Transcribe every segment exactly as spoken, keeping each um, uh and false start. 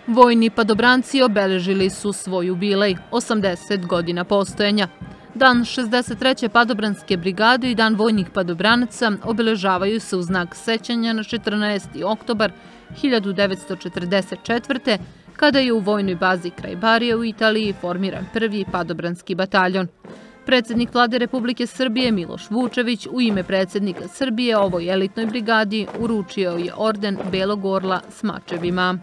Vojni padobranci obeležili su svoj jubilej, osamdeset godina postojanja. Dan šezdeset treće padobranske brigade i Dan vojnih padobranaca obeležavaju se u znak sećanja na četrnaesti oktobar hiljadu devetsto četrdeset četvrte. kada je u vojnoj bazi kraj Barije u Italiji formiran prvi padobranski bataljon. Predsjednik Vlade Republike Srbije Miloš Vučević u ime predsjednika Srbije ovoj elitnoj brigadi uručio je orden Belog orla s mačevima.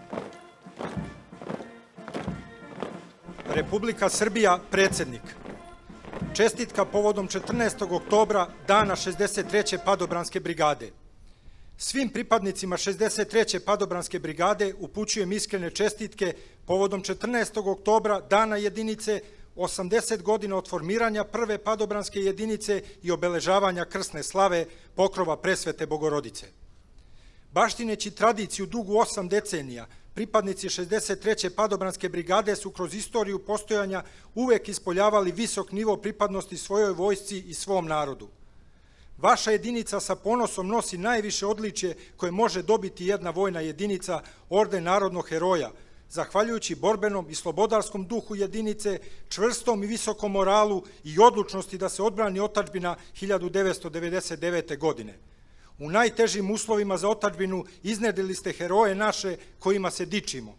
Republika Srbija, predsjednik. Čestitka povodom četrnaestog oktobra, dana šezdeset treće padobranske brigade. Svim pripadnicima šezdeset treće padobranske brigade upućujem iskrene čestitke povodom četrnaestog oktobra, dana jedinice, osamdeset godina od formiranja prve padobranske jedinice i obeležavanja krsne slave pokrova Presvete Bogorodice. Baštineći tradiciju dugu osam decenija, pripadnici šezdeset treće padobranske brigade su kroz istoriju postojanja uvek ispoljavali visok nivo pripadnosti svojoj vojsci i svom narodu. Vaša jedinica sa ponosom nosi najviše odličje koje može dobiti jedna vojna jedinica, orden narodnog heroja, zahvaljujući borbenom i slobodarskom duhu jedinice, čvrstom i visokom moralu i odlučnosti da se odbrani otadžbina hiljadu devetsto devedeset devete. godine. U najtežim uslovima za otadžbinu iznedrili ste heroje naše kojima se dičimo.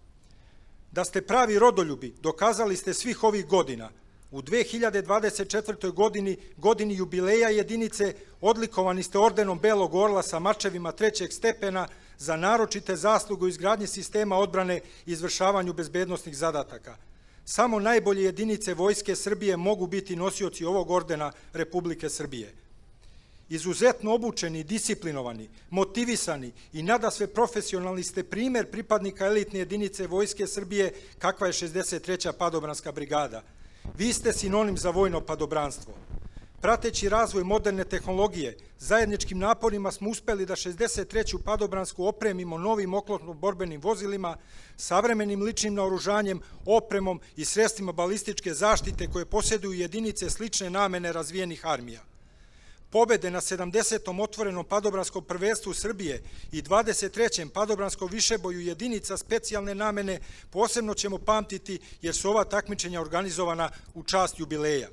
Da ste pravi rodoljubi dokazali ste svih ovih godina. U dve hiljade dvadeset četvrtoj. godini, godini jubileja jedinice, odlikovani ste ordenom Belog orla sa mačevima trećeg stepena za naročite zasluge u izgradnji sistema odbrane i izvršavanju bezbednosnih zadataka. Samo najbolje jedinice Vojske Srbije mogu biti nosioci ovog ordena Republike Srbije. Izuzetno obučeni, disciplinovani, motivisani i nadasve profesionalni ste primer pripadnika elitne jedinice Vojske Srbije kakva je šezdeset treća padobranska brigada. Vi ste sinonim za vojno padobranstvo. Prateći razvoj moderne tehnologije, zajedničkim naporima smo uspeli da šezdeset treću padobransku opremimo novim oklopno-borbenim vozilima, savremenim ličnim naoružanjem, opremom i sredstvima balističke zaštite koje posjeduju jedinice slične namene razvijenih armija. Pobede na sedamdesetom otvorenom padobranskom prvenstvu Srbije i dvadeset trećem padobranskom višeboju jedinica specijalne namene posebno ćemo pamtiti jer su ova takmičenja organizovana u čast jubileja.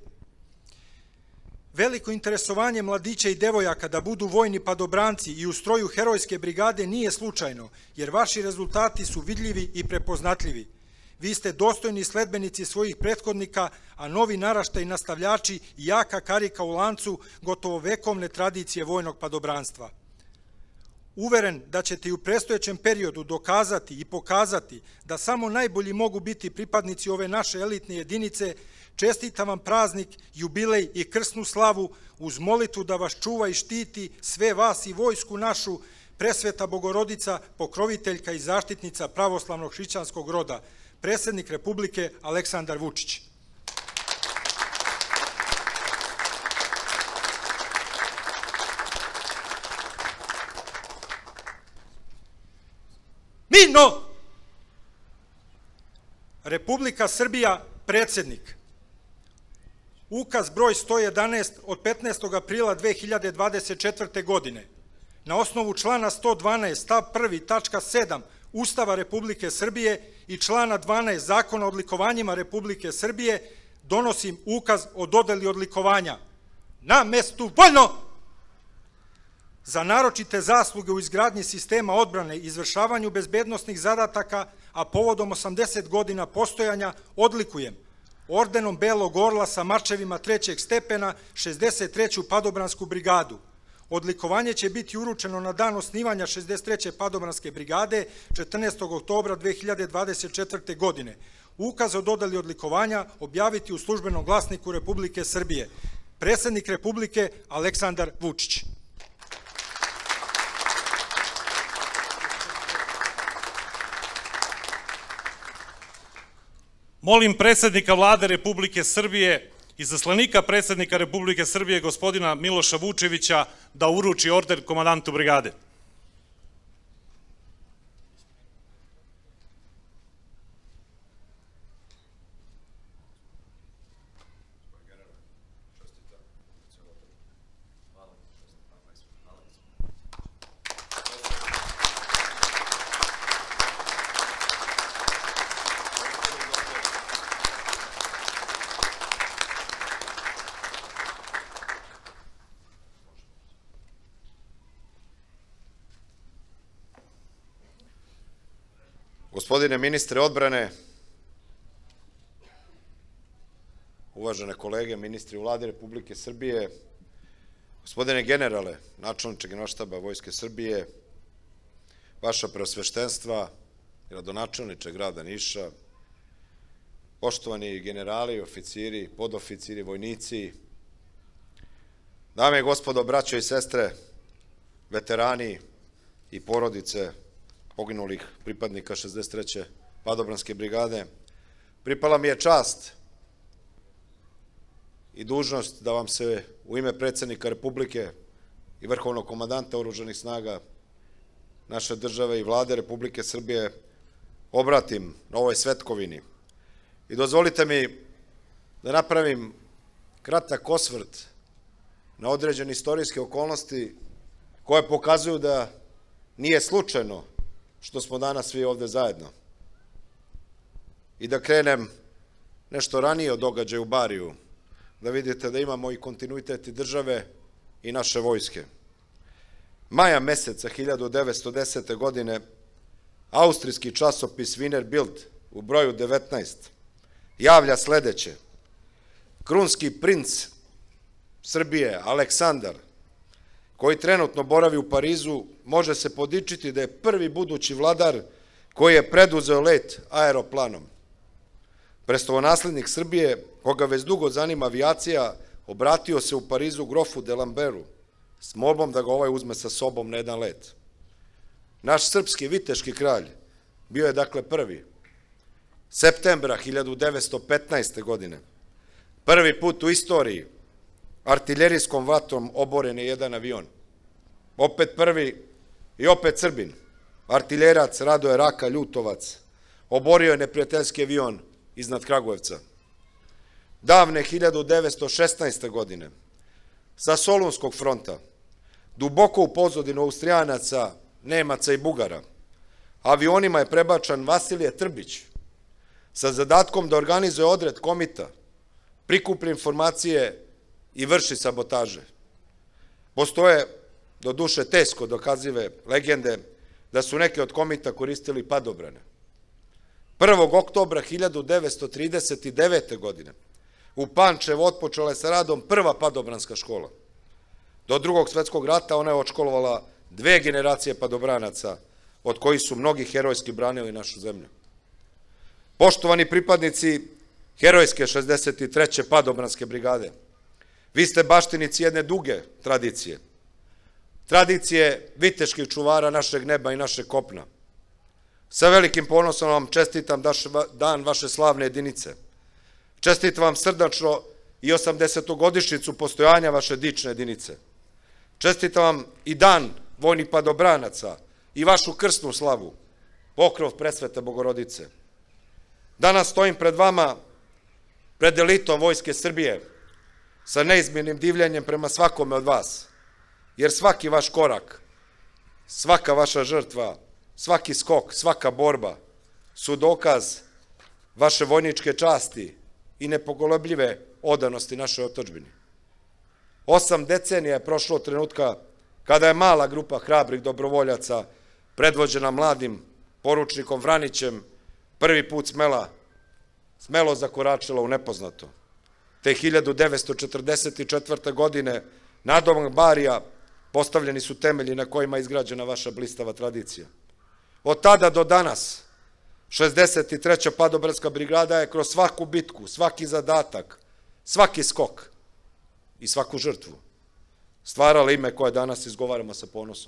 Veliko interesovanje mladića i devojaka da budu vojni padobranci i u stroju herojske brigade nije slučajno, jer vaši rezultati su vidljivi i prepoznatljivi. Vi ste dostojni sledbenici svojih prethodnika, a novi naraštaj i nastavljači i jaka karika u lancu gotovo vekovne tradicije vojnog padobranstva. Uveren da ćete i u predstojećem periodu dokazati i pokazati da samo najbolji mogu biti pripadnici ove naše elitne jedinice, čestitam vam praznik, jubilej i krsnu slavu uz molitvu da vas čuva i štiti sve vas i vojsku našu, Presveta Bogorodica, pokroviteljka i zaštitnica pravoslavnog hrišćanskog roda, predsjednik Republike Aleksandar Vučić. Mirno! Republika Srbija, predsjednik. Ukaz broj sto jedanaest od petnaestog aprila dve hiljade dvadeset četvrte. godine. Na osnovu člana sto dvanaest stav prvi tačka sedam Ustava Republike Srbije i člana dvanaest Zakona o odlikovanjima Republike Srbije donosim ukaz o dodeli odlikovanja na mestu vojno za naročite zasluge u izgradnji sistema odbrane i izvršavanju bezbednosnih zadataka, a povodom osamdeset godina postojanja odlikujem ordenom Belog orla sa mačevima trećeg stepena šezdeset treću padobransku brigadu. Odlikovanje će biti uručeno na dan osnivanja šezdeset treće padobranske brigade četrnaestog oktobra dve hiljade dvadeset četvrte. godine. Ukaz o dodeli odlikovanja objaviti u službenom glasniku Republike Srbije. Predsjednik Republike Aleksandar Vučić. Molim predsjednika Vlade Republike Srbije i izaslanika predsjednika Republike Srbije gospodina Miloša Vučevića da uruči orden komandantu brigade. Gospodine ministre odbrane, uvažene kolege, ministri u Vladi Republike Srbije, gospodine generale, načelniče Generalštaba Vojske Srbije, vaša preosveštenstva, gradonačelniče grada Niša, poštovani generali, oficiri, podoficiri, vojnici, dame i gospodo, braćo i sestre, veterani i porodice poginulih pripadnika šezdeset treće padobranske brigade, pripala mi je čast i dužnost da vam se u ime predsjednika Republike i vrhovnog komandanta oružanih snaga naše države i Vlade Republike Srbije obratim na ovoj svetkovini. I dozvolite mi da napravim kratak osvrt na određene istorijske okolnosti koje pokazuju da nije slučajno što smo danas svi ovde zajedno. I da krenem nešto ranije od događaja u Bariju, da vidite da imamo i kontinuitet države i naše vojske. Maja meseca hiljadu devetsto desete. godine austrijski časopis Wiener Bild u broju devetnaest javlja sledeće: krunski princ Srbije Aleksandar, koji trenutno boravi u Parizu, može se podičiti da je prvi budući vladar koji je preduzeo let aeroplanom. Prestolonaslednik Srbije, koga već dugo zanima avijacija, obratio se u Parizu grofu de Lamberu s molbom da ga ovaj uzme sa sobom na jedan let. Naš srpski viteški kralj bio je dakle prvi. Septembra hiljadu devetsto petnaeste. godine, prvi put u istoriji, artiljerijskom vatrom oboren je jedan avion. Opet prvi i opet Srbin, artiljerac Radoje Raka Ljutovac, oborio je neprijateljski avion iznad Kragujevca. Davne hiljadu devetsto šesnaeste. godine, sa Solunskog fronta, duboko u pozadinu Austrijanaca, Nemaca i Bugara, avionima je prebačan Vasilije Trbić sa zadatkom da organizuje odred komita, prikuplja informacije i vrši sabotaže. Postoje, do duše teško dokazive legende, da su neke od komita koristili padobrane. prvog oktobra hiljadu devetsto trideset devete. godine u Pančevu otpočela je sa radom prva padobranska škola. Do drugog svetskog rata ona je odškolovala dve generacije padobranaca, od kojih su mnogi herojski branili našu zemlju. Poštovani pripadnici herojske šezdeset treće padobranske brigade, vi ste baštinici jedne duge tradicije, tradicije viteških čuvara našeg neba i našeg kopna. Sa velikim ponosom vam čestitam dan vaše slavne jedinice. Čestitam vam srdačno i osamdesetogodišnjicu postojanja vaše dične jedinice. Čestitam vam i dan vojnih padobranaca i vašu krsnu slavu, pokrov presvete Bogorodice. Danas stojim pred vama, pred elitom Vojske Srbije, sa neizmjernim divljenjem prema svakome od vas, jer svaki vaš korak, svaka vaša žrtva, svaki skok, svaka borba su dokaz vaše vojničke časti i nepokolebljive odanosti našoj otadžbini. Osam decenija je prošlo od trenutka kada je mala grupa hrabrih dobrovoljaca, predvođena mladim poručnikom Vranićem, prvi put smela, smelo zakoračila u nepoznato. Te hiljadu devetsto četrdeset četvrte. godine nadomak Barija postavljeni su temelji na kojima je izgrađena vaša blistava tradicija. Od tada do danas šezdeset treća padobranska brigada je kroz svaku bitku, svaki zadatak, svaki skok i svaku žrtvu stvarala ime koje danas izgovaramo sa ponosom.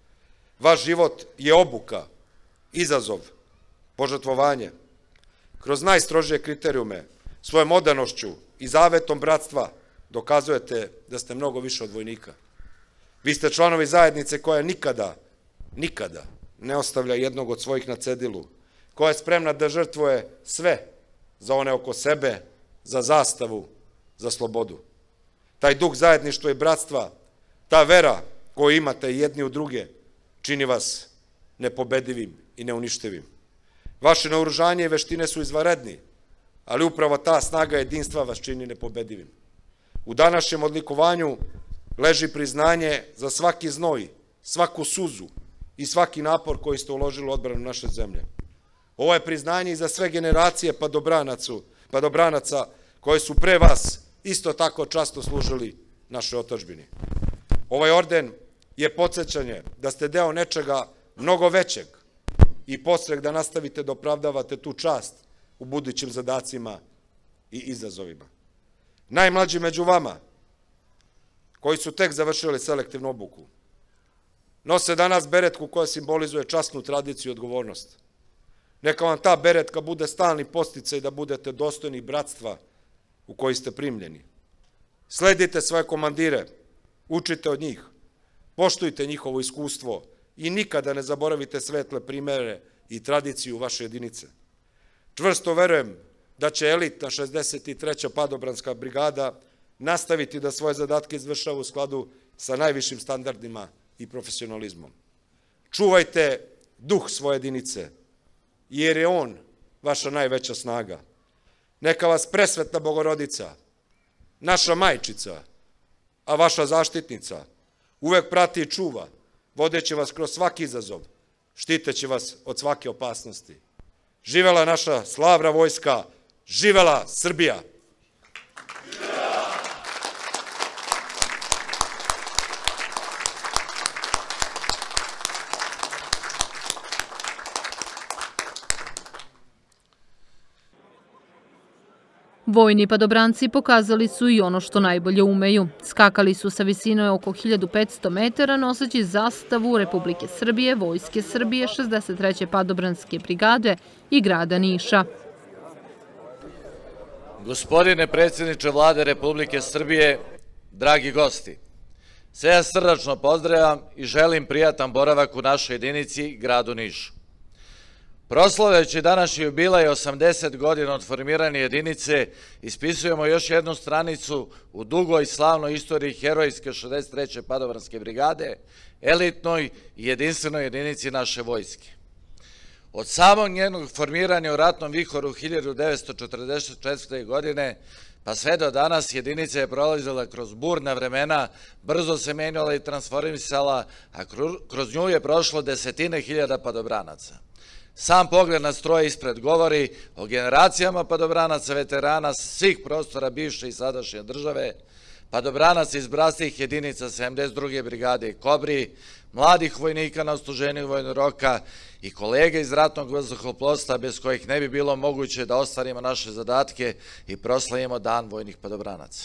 Vaš život je obuka, izazov, požrtvovanje. Kroz najstrožije kriterijume, svojom odanošću i zavetom bratstva dokazujete da ste mnogo više od vojnika. Vi ste članovi zajednice koja nikada, nikada ne ostavlja jednog od svojih na cedilu, koja je spremna da žrtvuje sve za one oko sebe, za zastavu, za slobodu. Taj duh zajedništva i bratstva, ta vera koju imate jedni u druge, čini vas nepobedivim i neuništivim. Vaše naoružanje i veštine su izvanredni, ali upravo ta snaga jedinstva vas čini nepobedivim. U današnjem odlikovanju leži priznanje za svaki znoj, svaku suzu i svaki napor koji ste uložili u odbranu naše zemlje. Ovo je priznanje i za sve generacije padobranaca koje su pre vas isto tako časno služili našoj otadžbini. Ovaj orden je podsjećanje da ste deo nečega mnogo većeg i podstrek da nastavite da opravdavate tu čast u budućim zadacima i izazovima. Najmlađi među vama, koji su tek završili selektivnu obuku, nose danas beretku koja simbolizuje časnu tradiciju i odgovornost. Neka vam ta beretka bude stalni podsticaj da budete dostojni bratstva u koji ste primljeni. Sledite svoje komandire, učite od njih, poštujte njihovo iskustvo i nikada ne zaboravite svetle primere i tradiciju vaše jedinice. Čvrsto verujem da će elitna šezdeset treća padobranska brigada nastaviti da svoje zadatke izvršava u skladu sa najvišim standardima i profesionalizmom. Čuvajte duh svoje jedinice, jer je on vaša najveća snaga. Neka vas presvetna Bogorodica, naša majčica, a vaša zaštitnica, uvek prati i čuva, vodeći vas kroz svaki izazov, štiteći vas od svake opasnosti. Živela naša slavna vojska, živela Srbija! Vojni padobranci pokazali su i ono što najbolje umeju. Skakali su sa visine oko hiljadu petsto metara noseći zastavu Republike Srbije, Vojske Srbije, šezdeset treće padobranske brigade i grada Niša. Gospodine predsjedniče Vlade Republike Srbije, dragi gosti, sve ja srdačno pozdravljam i želim prijatan boravak u našoj jedinici, gradu Nišu. Proslavljajući današnji jubilej osamdeset godina od formiranja jedinice, ispisujemo još jednu stranicu u dugoj i slavnoj istoriji herojske šezdeset treće padobranske brigade, elitnoj i jedinstvenoj jedinici naše vojske. Od samog njenog formiranja u ratnom vihoru hiljadu devetsto četrdeset četvrte. godine pa sve do danas jedinica je prolazila kroz burna vremena, brzo se menjala i transformisala, a kroz nju je prošlo desetine hiljada padobranaca. Sam pogled na stroje ispred govori o generacijama padobranaca, veterana svih prostora bivše i sadašnje države, padobranaca iz bratskih jedinica sedamdeset druge brigade i Kobri, mladih vojnika na odsluženju vojnog roka i kolega iz ratnog vazduhoplovstva bez kojih ne bi bilo moguće da ostvarimo naše zadatke i proslavimo Dan vojnih padobranaca.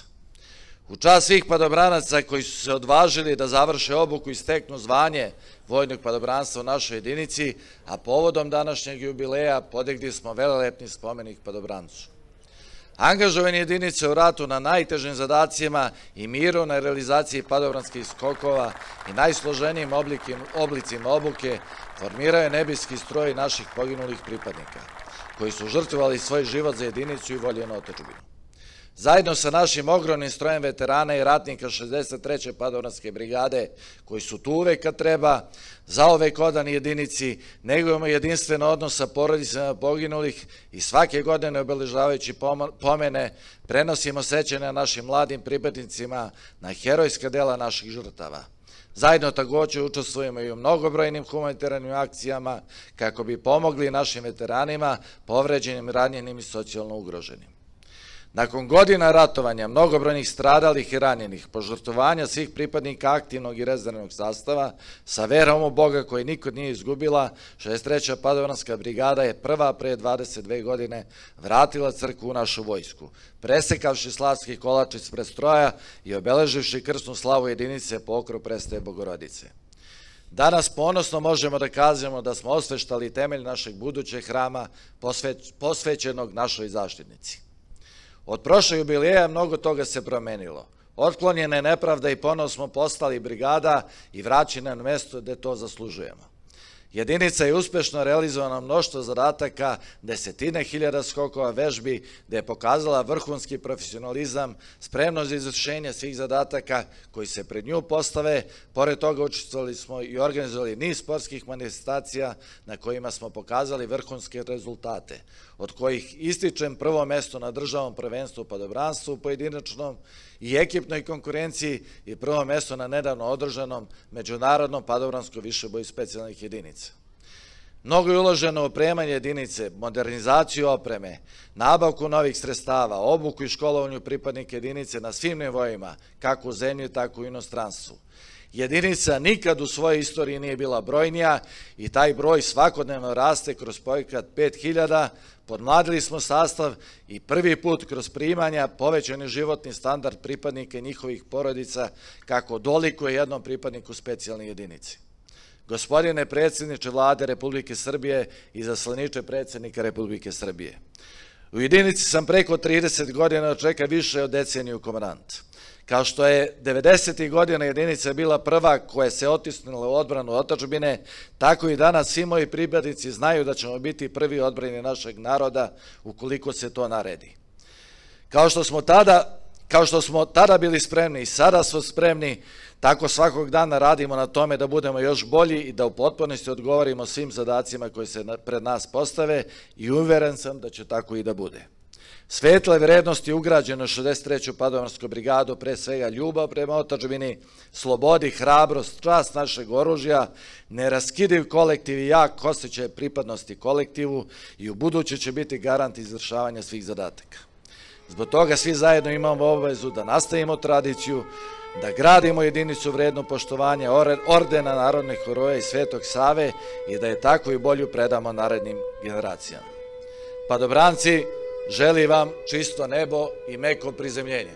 U čast svih padobranaca koji su se odvažili da završe obuku i steknu zvanje vojnog padobranstva u našoj jedinici, a povodom današnjeg jubileja podigli smo velelepni spomenik padobrancu. Angažovanje jedinice u ratu na najtežim zadacima i miru na realizaciji padobranskih skokova i najsloženijim oblicima obuke formirao je nebeski stroj naših poginulih pripadnika, koji su žrtvovali svoj život za jedinicu i voljenu otadžbinu. Zajedno sa našim ogromnim strojem veterana i ratnika šezdeset treće padobranske brigade, koji su tu uvek kad treba, zauvek odani jedinici, negujemo jedinstven odnos sa porodicama poginulih i svake godine obeležavajući pomene prenosimo sećanja našim mladim pripadnicima na herojska dela naših žrtava. Zajedno takođe učestvujemo i u mnogobrojnim humanitarnim akcijama kako bi pomogli našim veteranima, povređenim, ranjenim i socijalno ugroženim. Nakon godina ratovanja, mnogobrojnih stradalih i ranjenih, požrtvovanja svih pripadnika aktivnog i rezervnog sastava, sa verom u Boga koji nikad nije izgubila, šezdeset treća padobranska brigada je prva pre dvadeset dve godine vratila crkvu u našu vojsku, presekavši slavski kolač ispred stroja i obeleživši krsnu slavu jedinice po okru Prestave Bogorodice. Danas ponosno možemo da kažemo da smo osveštali temelj našeg budućeg hrama posvećenog našoj zaštitnici. Od prošle jubileja mnogo toga se promenilo. Otklonjena je nepravda i ponovo smo postali brigada i vraćena na mesto gde to zaslužujemo. Jedinica je uspešno realizovala mnoštvo zadataka, desetine hiljada skokova vežbi, gde je pokazala vrhunski profesionalizam, spremnost za izvršenje svih zadataka koji se pred nju postave. Pored toga učestvovali smo i organizovali niz sportskih manifestacija na kojima smo pokazali vrhunske rezultate, od kojih ističem prvo mesto na državnom prvenstvu u padobranstvu u pojedinačnom i ekipnoj konkurenciji i prvo mesto na nedavno održanom međunarodnom padobranskom višeboju specijalnih jedinica. Mnogo je uloženo u opremanje jedinice, modernizaciju opreme, nabavku novih sredstava, obuku i školovanju pripadnika jedinice na svim nivoima, kako u zemlji, tako i u inostranstvu. Jedinica nikad u svojoj istoriji nije bila brojnija i taj broj svakodnevno raste kroz projekat pet hiljada, podmladili smo sastav i prvi put kroz primanja povećan je životni standard pripadnika i njihovih porodica kako dolikuje jednom pripadniku specijalne jedinice. Gospodine predsjedniče Vlade Republike Srbije i zaslaniče predsjednika Republike Srbije, u jedinici sam preko trideset godina, čeka više od deceniju komandant. Kao što je devedesetih godina jedinica bila prva koja se otisnula u odbranu otadžbine, tako i danas svi moji pripadnici znaju da ćemo biti prvi odbrani našeg naroda ukoliko se to naredi. Kao što smo tada, kao što smo tada bili spremni i sada smo spremni, tako svakog dana radimo na tome da budemo još bolji i da u potpunosti odgovorimo svim zadacima koji se pred nas postave i uveren sam da će tako i da bude. Svetle vrednosti ugrađene u šezdeset treću padobransku brigadu, pre svega ljubav prema otadžbini, slobodi, hrabrost, čast našeg oružja, neraskidiv kolektiv i jak osjećaj pripadnosti kolektivu i u buduće će biti garant izvršavanja svih zadataka. Zbog toga svi zajedno imamo obavezu da nastavimo tradiciju, da gradimo jedinicu vrednu poštovanja ordena narodnih heroja i Svetog Save i da je tako i bolju predamo narednim generacijama. Padobranci, želim vam čisto nebo i meko prizemljenje.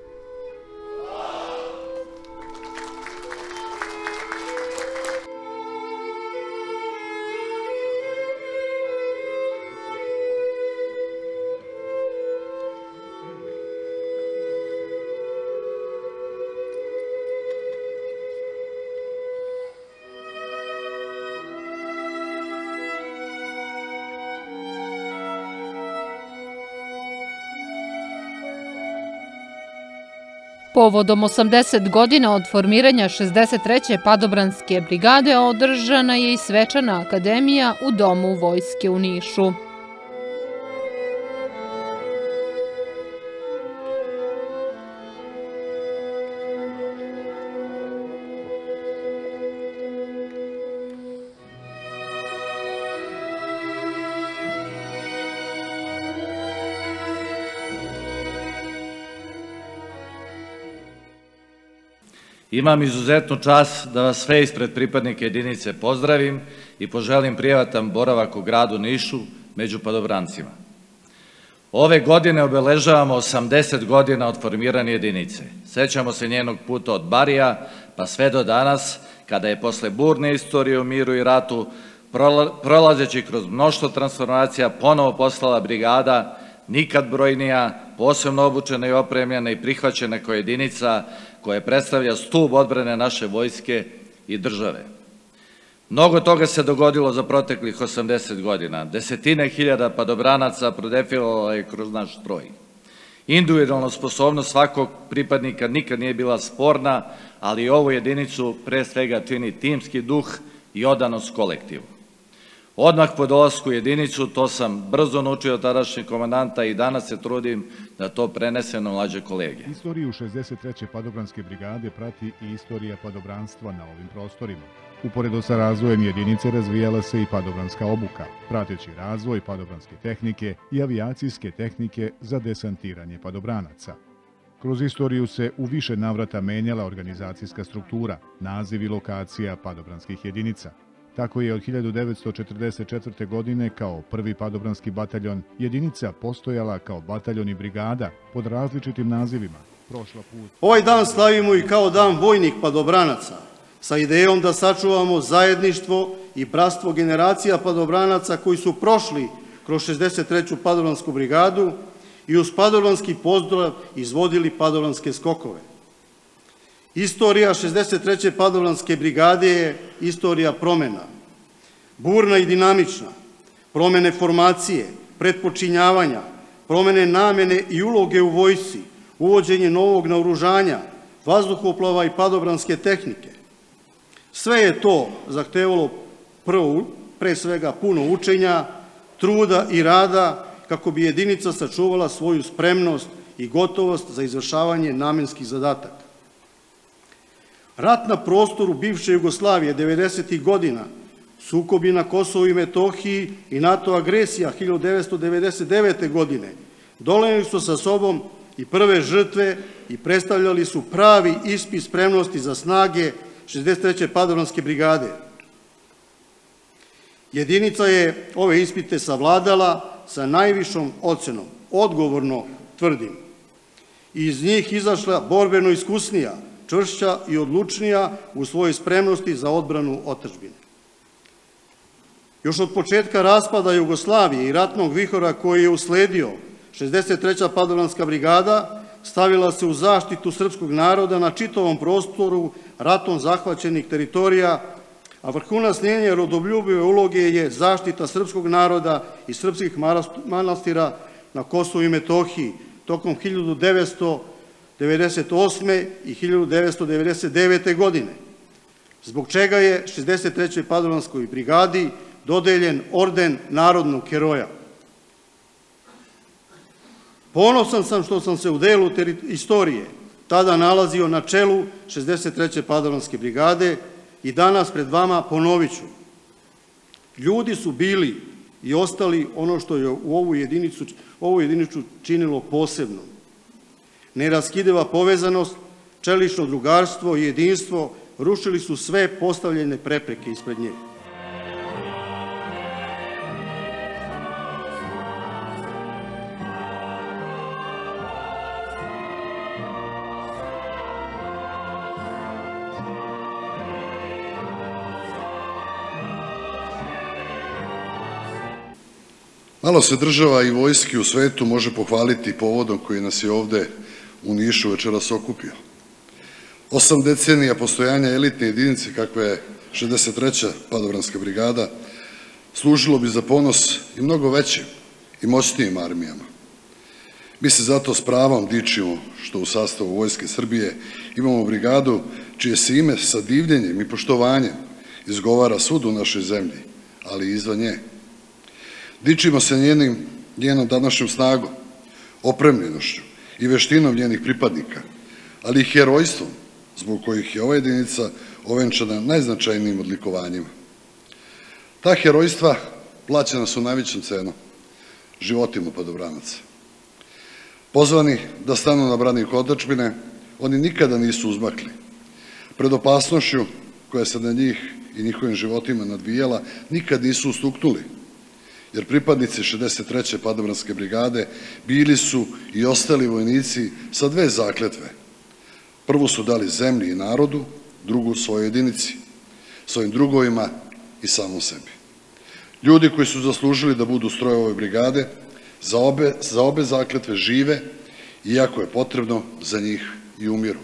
Povodom osamdeset godina od formiranja šezdeset treće padobranske brigade održana je i svečana akademija u Domu Vojske u Nišu. Imam izuzetnu čast da vas sve ispred pripadnike jedinice pozdravim i poželim prijatan boravak u gradu Nišu među padobrancima. Ove godine obeležavamo osamdeset godina od formiranja jedinice. Sećamo se njenog puta od Barija pa sve do danas, kada je posle burne istorije u miru i ratu, prolazeći kroz mnoštvo transformacija, ponovo postala brigada, nikad brojnija, posebno obučena i opremljena i prihvaćena kao jedinica koja predstavlja stub odbrane naše vojske i države. Mnogo toga se dogodilo za proteklih osamdeset godina. Desetine hiljada padobranaca prodefilalo je kroz naš stroj. Individualna sposobnost svakog pripadnika nikad nije bila sporna, ali i ovu jedinicu pre svega čini timski duh i odanost kolektivu. Odmah po dolasku u jedinicu, to sam brzo naučio od tadašnjeg komandanta i danas se trudim da to prenesem na mlađe kolege. Istoriju šezdeset treće padobranske brigade prati i istorija padobranstva na ovim prostorima. Uporedo sa razvojem jedinice razvijala se i padobranska obuka, prateći razvoj padobranske tehnike i avijacijske tehnike za desantiranje padobranaca. Kroz istoriju se u više navrata menjala organizacijska struktura, naziv i lokacija padobranskih jedinica. Tako je od hiljadu devetsto četrdeset četvrte. godine kao prvi padobranski bataljon jedinica postojala kao bataljon i brigada pod različitim nazivima. Prošla put... Ovaj dan slavimo i kao dan vojnih padobranaca, sa idejom da sačuvamo zajedništvo i bratstvo generacija padobranaca koji su prošli kroz šezdeset treću padobransku brigadu i uz padobranski pozdrav izvodili padobranske skokove. Istorija šezdeset treće padobranske brigade je istorija promena. Burna i dinamična, promene formacije, pretpočinjavanja, promene namene i uloge u vojsci, uvođenje novog naoružanja, vazduhoplova i padobranske tehnike. Sve je to zahtevalo prvo, pre svega puno učenja, truda i rada kako bi jedinica sačuvala svoju spremnost i gotovost za izvršavanje namenskih zadataka. Rat na prostoru bivše Jugoslavije devedesetih godina sukobi na Kosovu i Metohiji i NATO agresija hiljadu devetsto devedeset devete. godine doneli su sa sobom i prve žrtve i predstavljali su pravi ispit spremnosti za snage šezdeset treće padobranske brigade. Jedinica je ove ispite savladala sa najvišom ocenom, odgovorno tvrdim. Iz njih izašla borbeno iskusnija, čvršća i odlučnija u svojoj spremnosti za odbranu otadžbine. Još od početka raspada Jugoslavije i ratnog vihora koji je usledio, šezdeset treća padobranska brigada stavila se u zaštitu srpskog naroda na čitavom prostoru ratom zahvaćenih teritorija, a vrhunac njene rodoljubive uloge je zaštita srpskog naroda i srpskih manastira na Kosovu i Metohiji tokom hiljadu devetsto devedeset osme. i hiljadu devetsto devedeset devete. godine, zbog čega je šezdeset trećoj padobranskoj brigadi dodeljen orden narodnog heroja. Ponosan sam što sam se u delu istorije tada nalazio na čelu šezdeset treće padobranske brigade i danas pred vama ponovit ću. Ljudi su bili i ostali ono što je u ovu jedinicu, ovu jedinicu činilo posebno. Neraskidiva povezanost, čelično drugarstvo i jedinstvo rušili su sve postavljene prepreke ispred nje. Malo se država i vojski u svetu može pohvaliti povodom koji nas je ovde u Nišu večeras okupio. Osam decenija postojanja elitne jedinice kakva je šezdeset treća padobranska brigada služilo bi za ponos i mnogo većim i moćnijim armijama. Mi se zato s pravom dičimo što u sastavu Vojske Srbije imamo brigadu čije se ime sa divljenjem i poštovanjem izgovara svud u našoj zemlji, ali i izvan nje. Dičimo se njenim, njenom današnjom snagom, opremljenošću i veštinom njenih pripadnika, ali i herojstvom zbog kojih je ova jedinica ovenčana najznačajnijim odlikovanjima. Ta herojstva plaćena su najvećom cenom, životima padobranaca. Pozvani da stanu na branik otadžbine, oni nikada nisu uzmakli. Pred opasnošću koja se na njih i njihovim životima nadvijala, nikad nisu ustuknuli, jer pripadnici šezdeset treće padobranske brigade bili su i ostali vojnici sa dve zakletve. Prvu su dali zemlji i narodu, drugu svojoj jedinici, svojim drugovima i samom sebi. Ljudi koji su zaslužili da budu stroj ove brigade, za obe, za obe zakletve žive, iako je potrebno za njih i umiru.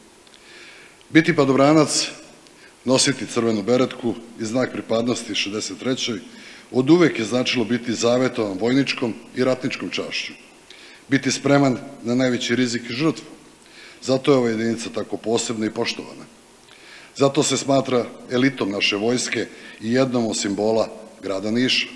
Biti padobranac, nositi crvenu beretku i znak pripadnosti šezdeset trećoj od uvek je značilo biti zavetovan vojničkom i ratničkom čašću. Biti spreman na najveći rizik i žrtvu. Zato je ova jedinica tako posebna i poštovana. Zato se smatra elitom naše vojske i jednom od simbola grada Niša.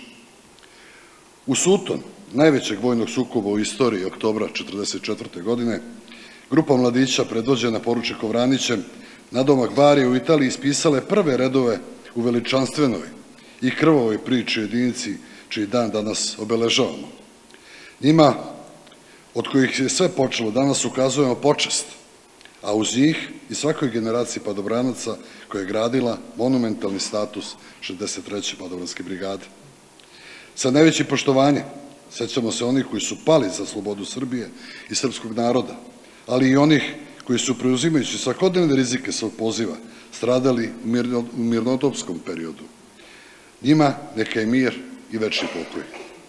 U Suton, najvećeg vojnog sukoba u istoriji oktobra četrdeset četvrte. godine, grupa mladića predvođena poručnikom Vranićem nadomak Bari u Italiji ispisale prve redove u veličanstvenoj i krvavoj priči jedinici čiji dan danas obeležavamo. Njima, od kojih je sve počelo, danas ukazujemo počest, a uz njih i svakoj generaciji padobranaca koja je gradila monumentalni status šezdeset treće padobranske brigade. Sa najvećim poštovanjem sećamo se onih koji su pali za slobodu Srbije i srpskog naroda, ali i onih koji su, preuzimajući svakodnevne rizike svog poziva, stradali u mirnodopskom periodu. Njima neka je mir i večni pokoj.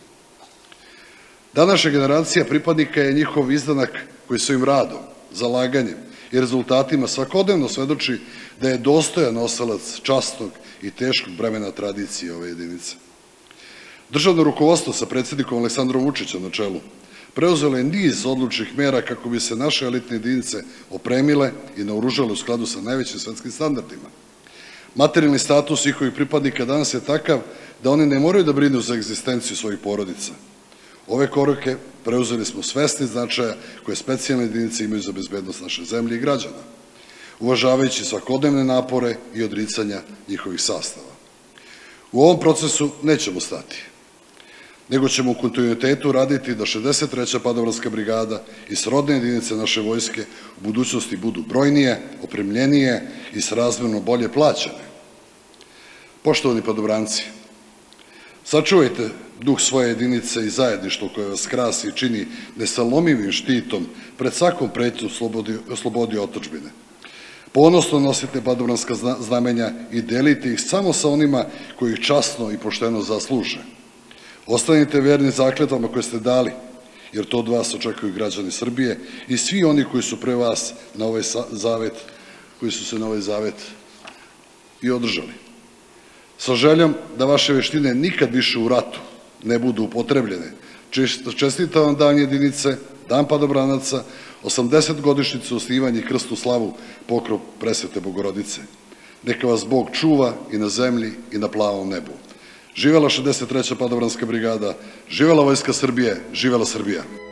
Današnja generacija pripadnika je njihov izdanak koji svojim radom, zalaganjem i rezultatima svakodnevno svedoči da je dostojan nosalac časnog i teškog bremena tradicije ove jedinice. Državno rukovodstvo sa predsjednikom Aleksandrom Vučićem na čelu preuzelo je niz odlučnih mera kako bi se naše elitne jedinice opremile i naoružale u skladu sa najvećim svetskim standardima. Materijalni status njihovih pripadnika danas je takav da oni ne moraju da brinu za egzistenciju svojih porodica. Ove korake preuzeli smo svesni značaja koje specijalne jedinice imaju za bezbednost naše zemlje i građana, uvažavajući svakodnevne napore i odricanja njihovih sastava. U ovom procesu nećemo stati, nego ćemo u kontinuitetu raditi da šezdeset treća padobranska brigada i srodne jedinice naše vojske u budućnosti budu brojnije, opremljenije i srazmerno bolje plaćene. Poštovani padobranci, sačuvajte duh svoje jedinice i zajedništvo koje vas krasi i čini nesalomivim štitom pred svakom pretnjom slobodi otadžbine. Ponosno nosite padobranska znamenja i delite ih samo sa onima koji ih časno i pošteno zasluže. Ostanite verni zakletama koje ste dali, jer to od vas očekuju građani Srbije i svi oni koji su pre vas na ovaj zavet, koji su se na ovaj zavet i održali. Sa željom da vaše veštine nikad više u ratu ne budu upotrebljene. Čestitam vam dan jedinice, dan padobranaca, osamdeset godišnjicu osnivanja i krstnu slavu pokrov Presvete Bogorodice. Neka vas Bog čuva i na zemlji i na plavom nebu. Živela šezdeset treća padobranska brigada, živela Vojska Srbije, živela Srbija.